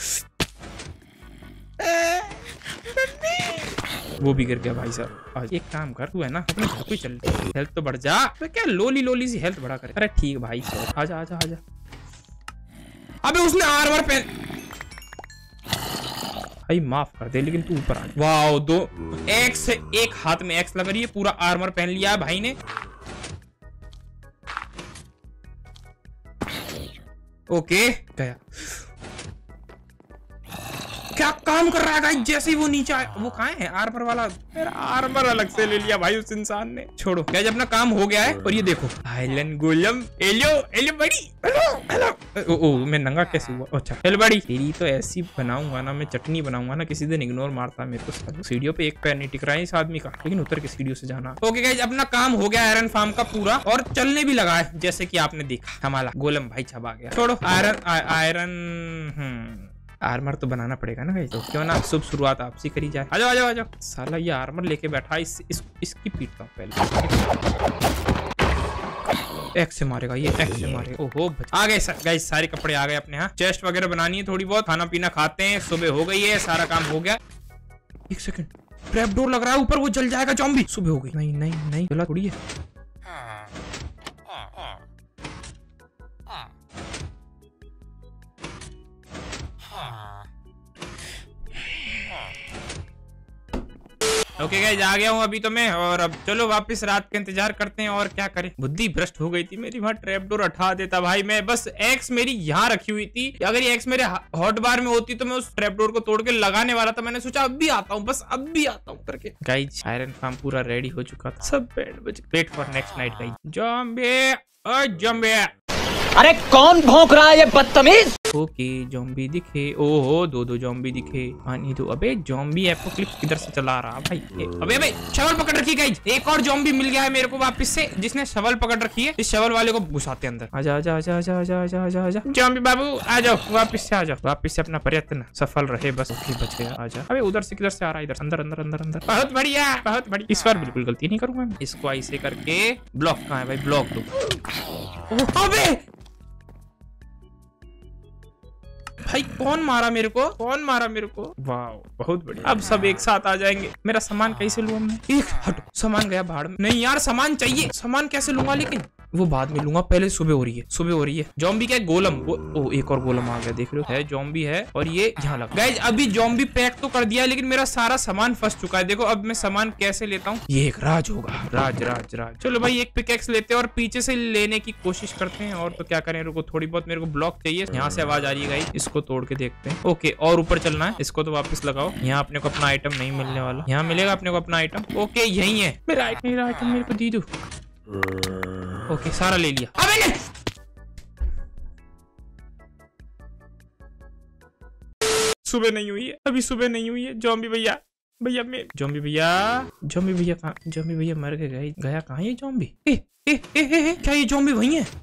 वो भी गिर गया भाई साहब। आज एक काम कर, तू है ना अपने घर को चल, हेल्थ तो बढ़ जा। तो क्या लोली सी हेल्थ बढ़ा करे। अरे ठीक भाई, आजा। अबे उसने आर्मर पहन, भाई माफ कर दे, लेकिन तू ऊपर आ। वाओ, दो एक्स, एक हाथ में एक्स लग रही है, पूरा आर्मर पहन लिया है भाई ने। ओके गया। क्या काम कर रहा है गाइस? जैसे ही वो नीचे आया, वो कहाँ है आर्मर वाला? मेरा आर्मर अलग से ले लिया भाई उस इंसान ने। छोड़ो गाइस, अपना काम हो गया है। और ये देखो आइलैंड गोलम, एलियो बड़ी, हेलो। ओ मैं नंगा कैसे हुआ? अच्छा हेलो बड़ी, तेरी तो ऐसी बनाऊंगा ना मैं, चटनी बनाऊंगा ना, किसी दिन इग्नोर मारता मेरे को। सीढ़ियों पे एक पैर नहीं टिक रहा है इस आदमी का, लेकिन उतर के सीढ़ियों से जाना। ओके गाइस, अपना काम हो गया आयरन फार्म का पूरा, और चलने भी लगा है जैसे कि आपने देखा। हमारा गोलम भाई छबा गया। छोड़ो आयरन आर्मर तो बनाना पड़ेगा ना भाई, तो क्यों ना शुभ शुरुआत आपसी करी जाए। आ जाओ। साला ये आर्मर लेके बैठा, इसकी पीटता हूँ पहले। एक्स से मारेगा ये, एक्स से मारेगा। ओहो आ गए गाइस, सारे कपड़े आ गए अपने। यहाँ चेस्ट वगैरह बनानी है थोड़ी बहुत, खाना पीना खाते हैं। सुबह हो गई है, सारा काम हो गया। एक सेकंड, ट्रैप डोर लग रहा है ऊपर, वो जल जाएगा जॉम्बी। सुबह हो गई। नहीं जला थोड़ी है। ओके गाइस, आ गया हूँ अभी तो मैं, और अब चलो वापस रात का इंतजार करते हैं। और क्या करें, बुद्धि भ्रष्ट हो गई थी मेरी। वहां ट्रैप डोर हटा देता भाई मैं, बस एक्स मेरी यहाँ रखी हुई थी। अगर ये एक्स मेरे हॉट बार में होती तो मैं उस ट्रैप डोर को तोड़ के लगाने वाला था। मैंने सोचा अब भी आता हूँ, बस अब भी आता हूँ करके। गाइस आयरन फार्म पूरा रेडी हो चुका था, सब wait for next night guys. Zombie अरे कौन भौंक रहा है ये बदतमीज? ओके जॉम्बी दिखे। ओहो दो जॉम्बी दिखे। पानी दो। अबे जॉम्बी एपोक्लिप्स किधर से चला रहा भाई? अबे शवल पकड़ रखी गाइस। एक और जॉम्बी मिल गया है मेरे को वापस से, जिसने शवल पकड़ रखी है। इस शवल वाले को घुसाते अंदर। आजा जॉम्बी बाबू आ जाओ, वापस से आ जाओ। वापस से अपना प्रयत्न सफल रहे बस। बच गया। आजा। अबे उधर से किधर से आ रहा है? इधर अंदर। बहुत बढ़िया, बहुत बढ़िया। इस बार बिल्कुल गलती नहीं करूंगा मैं। इसको ऐसे करके ब्लॉक कहाँ है भाई? ब्लॉक दो। अबे भाई कौन मारा मेरे को? वाह बहुत बढ़िया। अब सब एक साथ आ जाएंगे। मेरा सामान कैसे लूंगा मैं? एक हटो, सामान गया भाड़ में। नहीं यार सामान चाहिए। सामान कैसे लूंगा? लेकिन वो बाद में लूंगा, पहले सुबह हो रही है। जॉम्बी क्या गोलम? ओ एक और गोलम आ गया, देख रहे हो? है जॉम्बी है, और ये यहाँ लगा। गाइस अभी जॉम्बी पैक तो कर दिया, लेकिन मेरा सारा सामान फंस चुका है। देखो अब मैं सामान कैसे लेता हूँ। ये एक राज होगा, राज। चलो भाई एक पिकेक्स लेते हैं और पीछे से लेने की कोशिश करते हैं। और तो क्या करें, रुको थोड़ी बहुत मेरे को ब्लॉक चाहिए। यहाँ से आवाज आ रही है गाइस, इसको तोड़ के देखते हैं। ओके और ऊपर चलना है। इसको तो वापस लगाओ। यहाँ अपने को अपना आइटम नहीं मिलने वाला, यहाँ मिलेगा अपने को अपना आइटम। ओके यही है मेरा आइटम, मेरे को दे दो। ओके सारा ले लिया। अबे सुबह नहीं हुई है, अभी सुबह नहीं हुई है। जॉम्बी भैया जॉम्बी भैया मर गए। गया कहाँ ये जॉम्बी? क्या ये जॉम्बी वही है?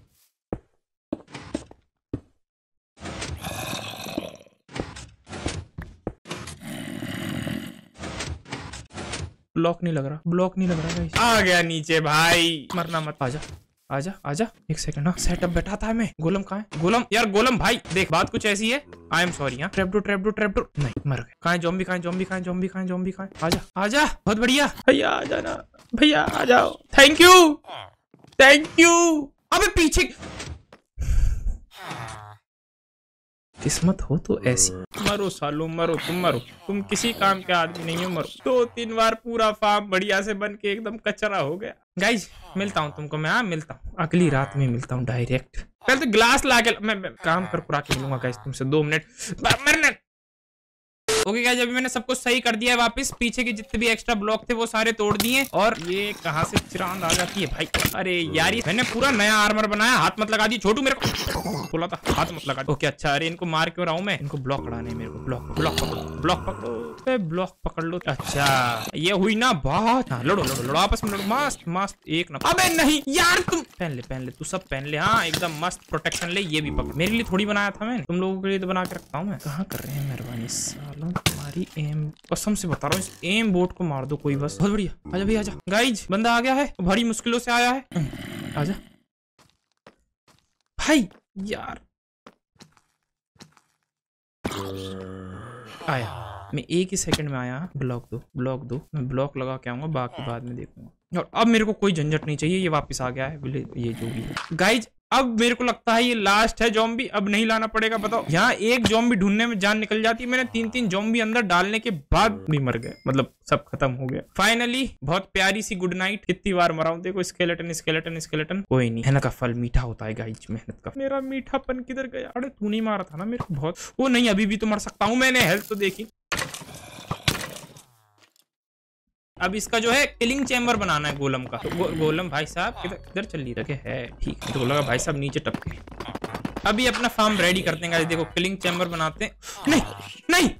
ब्लॉक नहीं लग रहा गाइस। आ गया नीचे भाई, मरना मत। आजा। एक सेकंड। हाँ सेटअप बैठा था मैं। गोलम कहाँ है? गोलम भाई देख, बात कुछ ऐसी है। I am sorry. Trap door नहीं, मर गए। कहाँ है जॉम्बी? आजा। बहुत बढ़िया भैया, आ जाना भैया, आ जाओ। Thank you. अबे पीछे किस्मत हो तो ऐसी। मरो सालो मरो, तुम किसी काम के आदमी नहीं हो। मरो। 2-3 बार पूरा फार्म बढ़िया से बन के एकदम कचरा हो गया। गाइज मिलता हूँ तुमको मैं। मिलता हूँ अगली रात में, मिलता हूँ डायरेक्ट। पहले तो ग्लास ला के मैं काम कर पूरा के मिलूंगा गाइज तुमसे। 2 मिनट मरना। ओके गाइस, अभी मैंने सब कुछ सही कर दिया है वापस। पीछे के जितने भी एक्स्ट्रा ब्लॉक थे वो सारे तोड़ दिए। और ये कहाँ से चिरांद आ जाती है भाई। अरे यार, ये मैंने पूरा नया आर्मर बनाया। हाथ मत लगा दी छोटू, मेरे को बोला था हाथ मत लगा दी। ओके अच्छा, अरे इनको मार क्यों रहा हूँ मैं? इनको ब्लॉक अड़ाने मेरे को। ब्लॉक पकड़ो, ब्लॉक पकड़ लो। अच्छा ये हुई ना बात। हाँ, लड़ो आपस में लड़ो। मस्त एक ना। अबे नहीं यार, तुम पहन ले तू सब पहन ले। हाँ एकदम मस्त प्रोटेक्शन ले। ये भी पकड़, मेरे लिए थोड़ी बनाया था मैंने, तुम लोगों के लिए तो बना के रखता हूँ मैं। कहाँ कर रहे हैं मेहरबानी सालों, तुम्हारी एम कसम से बता रहा हूँ, इस एम बोर्ड को मार दो कोई बस। बहुत बढ़िया, आजा भाई आजा। गाइज बंदा आ गया है, बड़ी मुश्किलों से आया है। आजा भाई यार। आया, मैं एक ही सेकंड में आया। ब्लॉक दो, मैं ब्लॉक लगा के आऊंगा, बाकी बाद में देखूंगा। और अब मेरे को कोई झंझट नहीं चाहिए, ये वापस आ गया है बोले, ये जो भी है। गाइज अब मेरे को लगता है ये लास्ट है ज़ॉम्बी, अब नहीं लाना पड़ेगा। बताओ, यहाँ एक ज़ॉम्बी ढूंढने में जान निकल जाती है। मैंने 3 ज़ॉम्बी अंदर डालने के बाद भी मर गए, मतलब सब खत्म हो गया फाइनली। बहुत प्यारी सी गुड नाइट। कितनी बार मरा हूं देखो। स्केलेटन कोई नहीं, मेहनत का फल मीठा होता है गाइज, मेहनत का। मेरा मीठापन किधर गया? अरे तू नहीं मारा था ना मेरे को बहुत। वो नहीं, अभी भी तो मर सकता हूँ, मैंने हेल्थ तो देखी। अब इसका जो है किलिंग चैम्बर बनाना है गोलम का। तो गोलम भाई साहब किधर चल रही है? ठीक है, तो लगा भाई साहब नीचे टपके। अभी अपना फार्म रेडी करते हैं गाइस। देखो किलिंग चैम्बर बनाते हैं। नहीं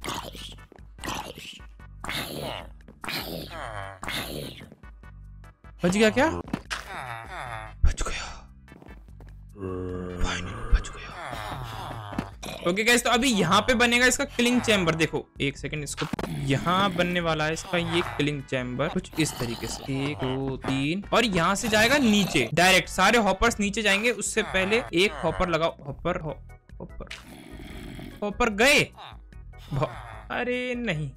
बच गया क्या? बच गया फाइनली, बच गया। ओके गाइस, तो अभी यहाँ पे बनेगा इसका किलिंग चैम्बर। देखो एक सेकंड, इसको यहाँ बनने वाला है इसका ये किलिंग चैम्बर कुछ इस तरीके से। 1 2 3 और यहाँ से जाएगा नीचे डायरेक्ट। सारे हॉपर्स नीचे जाएंगे, उससे पहले एक हॉपर लगाओ। हॉपर गए। अरे नहीं,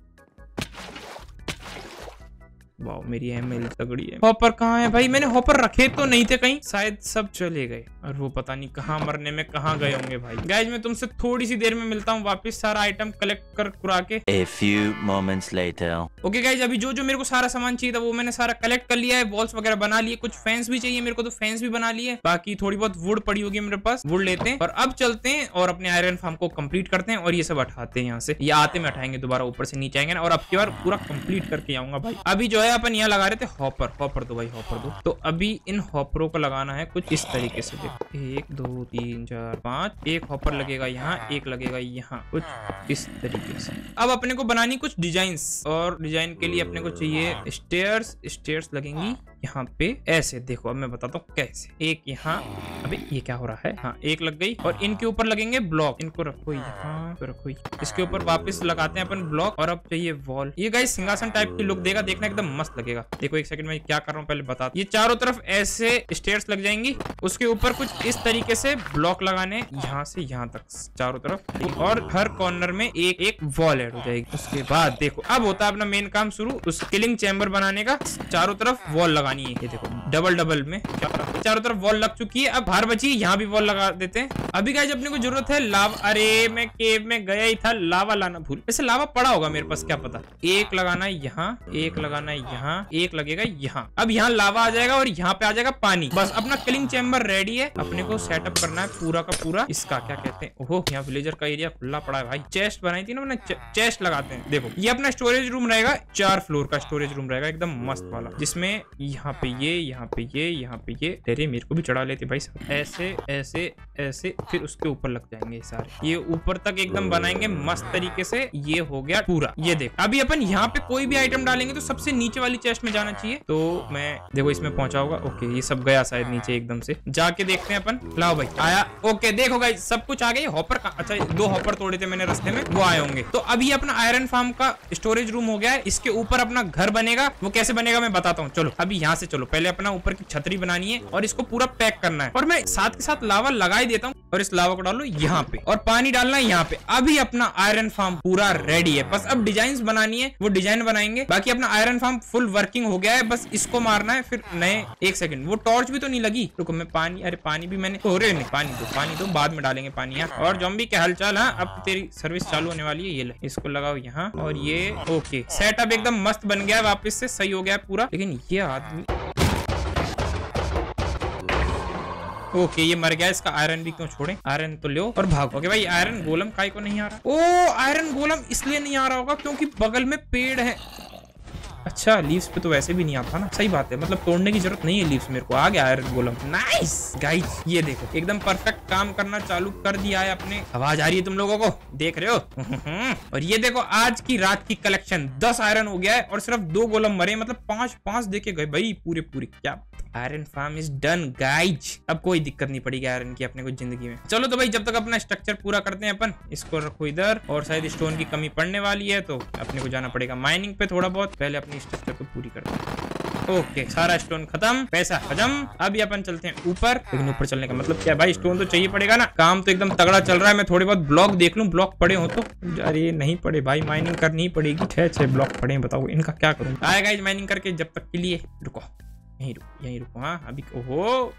वाओ मेरी एमएल तगड़ी है। हॉपर कहाँ है भाई? मैंने हॉपर रखे तो नहीं थे कहीं, शायद सब चले गए। और वो पता नहीं कहाँ मरने में कहाँ गए होंगे भाई। गाइज मैं तुमसे थोड़ी सी देर में मिलता हूँ वापस, सारा आइटम कलेक्ट कर कुरा के। A few moments later. Okay guys, अभी जो मेरे को सारा सामान चाहिए था वो मैंने सारा कलेक्ट कर लिया है। वॉल्स वगैरह बना लिए, कुछ फैंस भी चाहिए मेरे को तो फैंस भी बना लिए। बाकी थोड़ी बहुत वुड पड़ी होगी मेरे पास, वुड लेते हैं और अब चलते हैं और अपने आयरन फार्म को कंप्लीट करते हैं। और ये सब उठाते हैं यहाँ से, ये आते में उठाएंगे दोबारा, ऊपर से नीचे आएंगे ना। और अब की बार पूरा कंप्लीट करके आऊंगा भाई। अभी जो है अपन यहाँ लगा रहे थे हॉपर दो भाई, हॉपर दो। तो अभी इन हॉपरों को लगाना है कुछ इस तरीके से। देखो 1 2 3 4 5, एक हॉपर लगेगा यहाँ, एक लगेगा यहाँ, कुछ इस तरीके से। अब अपने को बनानी कुछ डिजाइन्स, और डिजाइन के लिए अपने को चाहिए स्टेयर्स लगेंगी यहाँ पे ऐसे। देखो अब मैं बताता हूँ कैसे। एक यहाँ, अबे ये क्या हो रहा है? हाँ एक लग गई। और इनके ऊपर लगेंगे ब्लॉक, इनको रखो यहाँ पे, रखो इसके ऊपर वापस लगाते हैं अपन ब्लॉक। और अब चाहिए वॉल। ये गाइस सिंहासन टाइप की लुक देगा, देखना एकदम मस्त लगेगा। देखो एक सेकंड में क्या कर रहा हूँ पहले बता। ये चारों तरफ ऐसे स्टेयर्स लग जाएंगी, उसके ऊपर कुछ इस तरीके से ब्लॉक लगाने, यहाँ से यहाँ तक चारों तरफ। और हर कॉर्नर में एक वॉल ऐड हो जाएगी। उसके बाद देखो अब होता है अपना मेन काम शुरू, उस किलिंग चैम्बर बनाने का। चारों तरफ वॉल लगानी है। ये देखो डबल में चारों तरफ वॉल लग चुकी है। अब बाहर बची, यहाँ भी वॉल लगा देते हैं। अभी गाइस अपने को जरूरत है लावा। अरे मैं केव में गया ही था, लावा लाना भूल। वैसे लावा पड़ा होगा मेरे पास, क्या पता। एक लगाना है यहाँ, एक लगाना है यहाँ, एक लगेगा यहाँ। अब यहाँ लावा आ जाएगा और यहाँ पे आ जाएगा पानी। बस अपना किलिंग चैम्बर रेडी है। अपने को सेटअप करना है पूरा का पूरा। इसका क्या कहते हैं, ओहो यहाँ विलेजर का एरिया खुला पड़ा है भाई। चेस्ट बनाई थी ना मैंने, चेस्ट लगाते हैं। देखो ये अपना स्टोरेज रूम रहेगा, 4 फ्लोर का स्टोरेज रूम रहेगा एकदम मस्त वाला, जिसमें यहाँ पे ये, यहाँ पे ये, यहाँ पे ये। तेरे मेरे को भी चढ़ा लेते भाई साहब। ऐसे ऐसे ऐसे, फिर उसके ऊपर लग जाएंगे सारे। ये ऊपर तक एकदम बनाएंगे मस्त तरीके से। ये हो गया पूरा। ये देख अभी अपन यहाँ पे कोई भी आइटम डालेंगे तो सबसे नीचे वाली चेस्ट में जाना चाहिए। तो मैं देखो इसमें पहुंचा होगा। ओके ये सब गया शायद नीचे एकदम से। जाके देखते हैं अपन। लाओ भाई आया। ओके देखो गाइस सब कुछ आ गया। हॉपर का, अच्छा 2 हॉपर तोड़े थे मैंने रास्ते में, वो आए होंगे। तो अभी अपना आयरन फार्म का स्टोरेज रूम हो गया है। इसके ऊपर अपना घर बनेगा। वो कैसे बनेगा मैं बताता हूँ। चलो अभी यहाँ से चलो, पहले अपना ऊपर की छतरी बनानी है और इसको पूरा पैक करना है। और मैं साथ के साथ लावा लगा ही देता हूँ। और इस लावा को डालो यहाँ पे और पानी डालना है यहाँ पे। अभी अपना आयरन फार्म पूरा रेडी है। बस अब डिजाइन बनानी है, वो डिजाइन बनाएंगे। बाकी अपना आयरन फार्म फुल वर्किंग हो गया है। बस इसको मारना है फिर नए। एक सेकंड, वो टॉर्च भी तो नहीं लगी। रुको मैं पानी, अरे पानी भी मैंने, अरे नहीं पानी दो बाद में डालेंगे पानी यहाँ। और ज़ॉम्बी के हालचाल। हाँ अब तेरी सर्विस चालू होने वाली है। ये ले, इसको लगाओ यहाँ। और ये ओके सेटअप एकदम मस्त बन गया है, वापस से सही हो गया है पूरा। लेकिन ये आदमी ओके ये मर गया, इसका आयरन भी क्यों छोड़े, आयरन तो लो और भागो। ओके भाई आयरन गोलम काय को नहीं आ रहा। ओ आयरन गोलम इसलिए नहीं आ रहा होगा क्योंकि बगल में पेड़ है। अच्छा लीव्स पे तो वैसे भी नहीं आता ना, सही बात है, मतलब तोड़ने की जरूरत नहीं है लीव्स। मेरे को आ गया आयरन गोलम। नाइस गाइस, ये देखो एकदम परफेक्ट काम करना चालू कर दिया है अपने। आवाज आ रही है तुम लोगों को, देख रहे हो। और ये देखो आज की रात की कलेक्शन 10 आयरन हो गया है और सिर्फ 2 गोलम मरे, मतलब 5 देके गए भाई पूरे। क्या iron farm is done guys. अब कोई दिक्कत नहीं पड़ेगी आयरन की अपने को जिंदगी में। चलो तो भाई जब तक अपना स्ट्रक्चर पूरा करते हैं अपन, इसको रखो इधर। और शायद स्टोन की कमी पड़ने वाली है तो अपने को जाना पड़ेगा माइनिंग पे थोड़ा बहुत। पहले अपनी स्ट्रक्चर को पूरी करते हैं। ओके सारा स्टोन खत्म, पैसा खत्म। अभी अपन चलते हैं ऊपर। लेकिन ऊपर चलने का मतलब क्या भाई, स्टोन तो चाहिए पड़ेगा ना। काम तो एकदम तगड़ा चल रहा है। मैं थोड़े बहुत ब्लॉक देख लूं, ब्लॉक पड़े हो तो। अरे नहीं पड़े भाई, माइनिंग करनी ही पड़ेगी। 6 ब्लॉक पड़े, बताओ इनका क्या करूँ। आएगा इस माइनिंग करके, जब तक के लिए रुको यहीं रुको। हाँ अभी ओहो।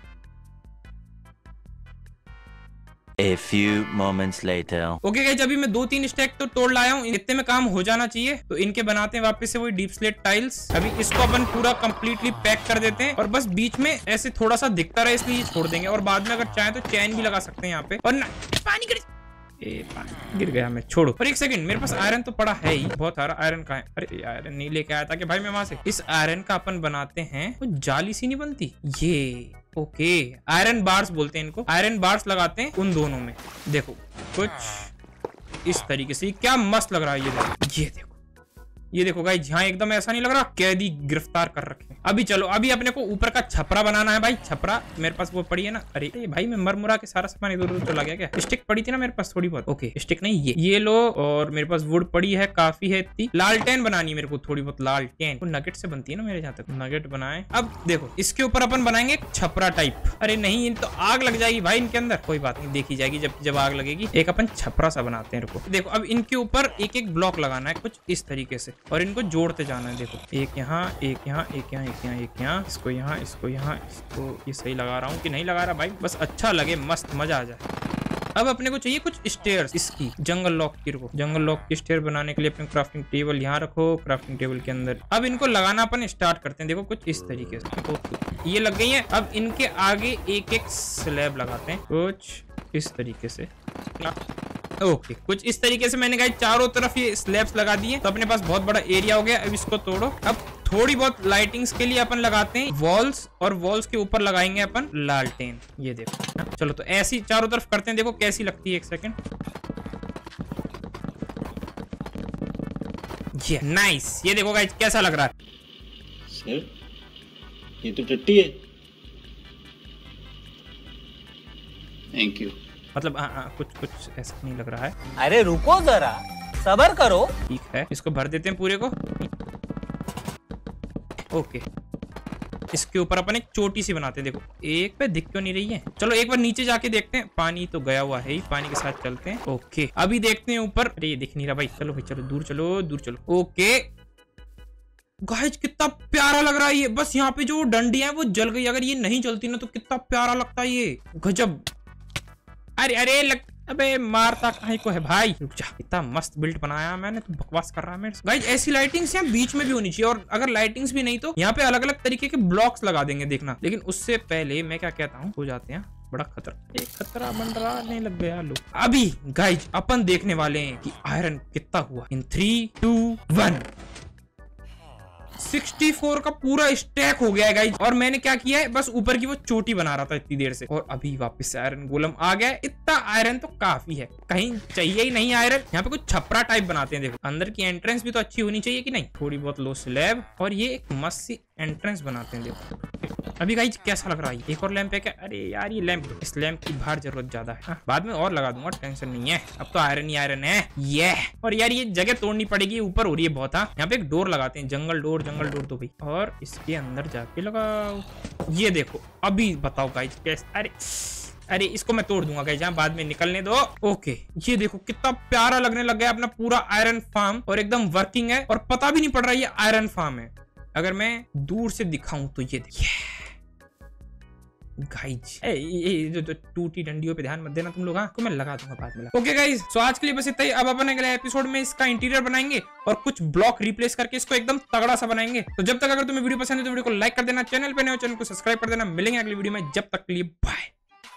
A few moments later. Okay guys, अभी मैं 2-3 स्टैक तो तोड़ लाया हूँ। इतने में काम हो जाना चाहिए, तो इनके बनाते हैं वापस से वही डीप स्लेट टाइल्स। अभी इसको अपन पूरा कंप्लीटली पैक कर देते हैं और बस बीच में ऐसे थोड़ा सा दिखता रहे इसलिए छोड़ देंगे। और बाद में अगर चाहे तो चैन भी लगा सकते हैं यहाँ पे। और ना पानी गिर गया, मैं छोड़ो। और एक सेकंड, मेरे पास आयरन तो पड़ा है ही बहुत सारा। आयरन कहाँ है? अरे आयरन नहीं लेके आया था कि भाई मैं वहां से। इस आयरन का अपन बनाते हैं, वो जाली सी नहीं बनती ये। ओके आयरन बार्स बोलते हैं इनको। आयरन बार्स लगाते हैं उन दोनों में। देखो कुछ इस तरीके से, क्या मस्त लग रहा है ये देखो गाइस, यहाँ एकदम ऐसा नहीं लग रहा कैदी गिरफ्तार कर रखे हैं। अभी चलो, अभी अपने को ऊपर का छपरा बनाना है भाई। छपरा मेरे पास वो पड़ी है ना। अरे भाई मैं मरमुरा के सारा सामान इधर उधर चला गया क्या? स्टिक पड़ी थी ना मेरे पास थोड़ी बहुत। ओके स्टिक नहीं, ये लो। और मेरे पास वुड पड़ी है, काफी है इतनी। लालटेन बनानी है मेरे को थोड़ी बहुत। लालटेन वो नगेट से बनती है ना मेरे जहाँ तक। नगेट बनाए। अब देखो इसके ऊपर अपन बनाएंगे छपरा टाइप। अरे नहीं, इन तो आग लग जाएगी भाई इनके अंदर। कोई बात नहीं, देखी जाएगी जब आग लगेगी। एक अपन छपरा सा बनाते हैं। रुको देखो, अब इनके ऊपर एक ब्लॉक लगाना है कुछ इस तरीके से और इनको जोड़ते जाना है। देखो एक यहाँ, एक यहाँ, एक यहाँ, एक यहाँ, एक यहाँ, इसको यहाँ, इसको यहाँ, इसको। ये सही लगा रहा हूँ कि नहीं लगा रहा भाई? बस अच्छा लगे, मस्त मजा आ जाए। अब अपने को चाहिए कुछ स्टेयर्स इसकी, जंगल लॉक की। रुको, जंगल लॉक की स्टेयर बनाने के लिए अपने क्राफ्टिंग टेबल यहाँ रखो। क्राफ्टिंग टेबल के अंदर अब इनको लगाना अपन स्टार्ट करते हैं। देखो कुछ इस तरीके से ये लग गई है। अब इनके आगे एक स्लैब लगाते हैं कुछ इस तरीके से। ओके कुछ इस तरीके से मैंने कहा चारों तरफ ये स्लैब्स लगा दिए, तो अपने पास बहुत बड़ा एरिया हो गया। अब इसको तोड़ो। अब थोड़ी बहुत लाइटिंग्स के लिए अपन लगाते हैं वॉल्स, और वॉल्स के ऊपर लगाएंगे अपन लालटेन। ये देखो, चलो तो ऐसी चारों तरफ करते हैं। देखो कैसी लगती है, एक सेकंड। ये नाइस, ये देखो गाइस कैसा लग रहा है। सर ये तो टट्टी है। Thank you. मतलब कुछ ऐसा नहीं लग रहा है। अरे रुको जरा, सब्र करो। ठीक है, इसको भर देते हैं पूरे को। ओके इसके ऊपर अपन एक छोटी सी बनाते हैं। देखो एक पे दिख क्यों नहीं रही है? चलो एक बार नीचे जाके देखते हैं। पानी तो गया हुआ है ही, पानी के साथ चलते हैं। ओके अभी देखते हैं ऊपर। अरे ये दिख नहीं रहा भाई। चलो भाई चलो, दूर चलो, दूर चलो। ओके गाइस कितना प्यारा लग रहा है ये। बस यहाँ पे जो डंडियां है वो जल गई। अगर ये नहीं जलती ना तो कितना प्यारा लगता है ये, गजब। अरे अबे मारता कहीं को है भाई। रुक जा, इतना मस्त बिल्ड बनाया मैंने, तो बकवास कर रहा है मेरे। गाइस ऐसी लाइटिंग्स यहाँ बीच में भी होनी चाहिए, और अगर लाइटिंग्स भी नहीं तो यहाँ पे अलग अलग तरीके के ब्लॉक्स लगा देंगे, देखना। लेकिन उससे पहले मैं क्या कहता हूँ, हो जाते हैं बड़ा खतरा बन रहा नहीं लग गया लो। अभी गाइस अपन देखने वाले हैं कि आयरन कितना हुआ। इन 3, 2, 1 64 का पूरा स्टैक हो गया है गाइस। और मैंने क्या किया है, बस ऊपर की वो चोटी बना रहा था इतनी देर से, और अभी वापस से आयरन गोलम आ गया है। इतना आयरन तो काफी है, कहीं चाहिए ही नहीं आयरन। यहाँ पे कुछ छपरा टाइप बनाते हैं। देखो अंदर की एंट्रेंस भी तो अच्छी होनी चाहिए कि नहीं। थोड़ी बहुत लो स्लैब, और ये एक मस्त सी एंट्रेंस बनाते हैं। देखो अभी गाइस कैसा लग रहा है। एक और लैंप है क्या? अरे यार ये लैंप, इस लैंप की बाहर जरूरत ज्यादा है। बाद में और लगा दूंगा, टेंशन नहीं है। अब तो आयरन ही आयरन है ये। और यार ये जगह तोड़नी पड़ेगी, ऊपर हो रही है बहुत। यहाँ पे एक डोर लगाते हैं, जंगल डोर तो भाई। और इसके अंदर जाके लगाओ। ये देखो अभी बताओ गाइस कैसे। अरे इसको मैं तोड़ दूंगा गाइस, जहाँ बाद में निकलने दो। ओके ये देखो कितना प्यारा लगने लग गया अपना पूरा आयरन फार्म, और एकदम वर्किंग है, और पता भी नहीं पड़ रहा ये आयरन फार्म है। अगर मैं दूर से दिखाऊं तो ये देखिए गाइज, ये जो टूटी डंडियों पे ध्यान मत देना तुम लोग। हाँ, मैं लगा दूंगा बाद में। ओके गाइज, सो आज के लिए बस इतना ही। अब अपन अगले एपिसोड में इसका इंटीरियर बनाएंगे और कुछ ब्लॉक रिप्लेस करके इसको एकदम तगड़ा सा बनाएंगे। तो जब तक अगर तुम्हें वीडियो पसंद है तो वीडियो को लाइक कर देना, चैनल पे नए हो चैनल को सब्सक्राइब कर देना। मिलेंगे अगली वीडियो में, जब तक के लिए बाय।